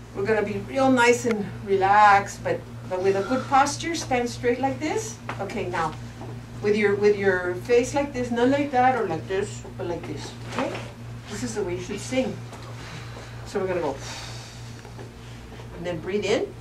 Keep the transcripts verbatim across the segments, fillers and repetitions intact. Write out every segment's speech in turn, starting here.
We're gonna be real nice and relaxed, but, but with a good posture, stand straight like this. Okay, now, with your, with your face like this, not like that or like this, but like this, okay? This is the way you should sing. So we're gonna go, and then breathe in.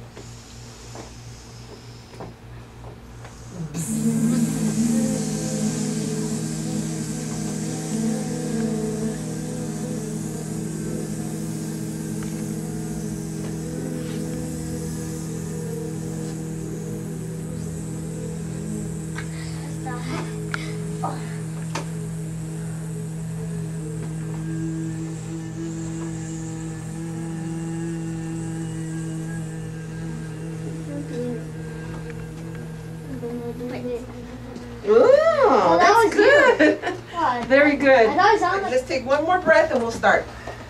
Oh, that's good. Very good. Let's take one more breath and we'll start.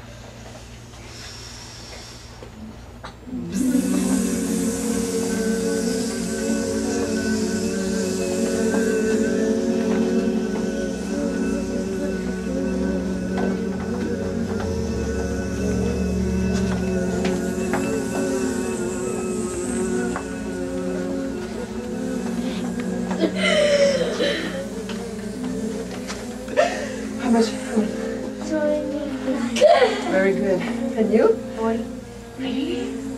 How much? Very good. And you?